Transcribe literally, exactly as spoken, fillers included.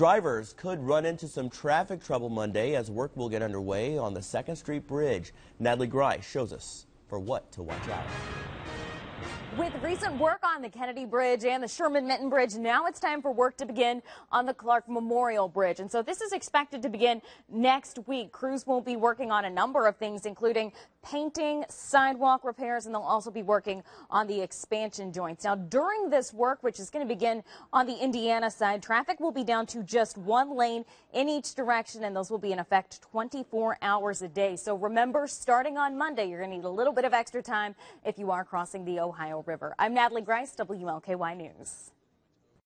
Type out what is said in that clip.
Drivers could run into some traffic trouble Monday as work will get underway on the second Street Bridge. Natalie Grice shows us for what to watch out. With recent work on the Kennedy Bridge and the Sherman-Minton Bridge, now it's time for work to begin on the Clark Memorial Bridge. And so this is expected to begin next week. Crews will be working on a number of things, including painting, sidewalk repairs, and they'll also be working on the expansion joints. Now, during this work, which is going to begin on the Indiana side, traffic will be down to just one lane in each direction, and those will be in effect twenty-four hours a day. So remember, starting on Monday, you're going to need a little bit of extra time if you are crossing the Ohio River. I'm Natalie Grice, W L K Y News.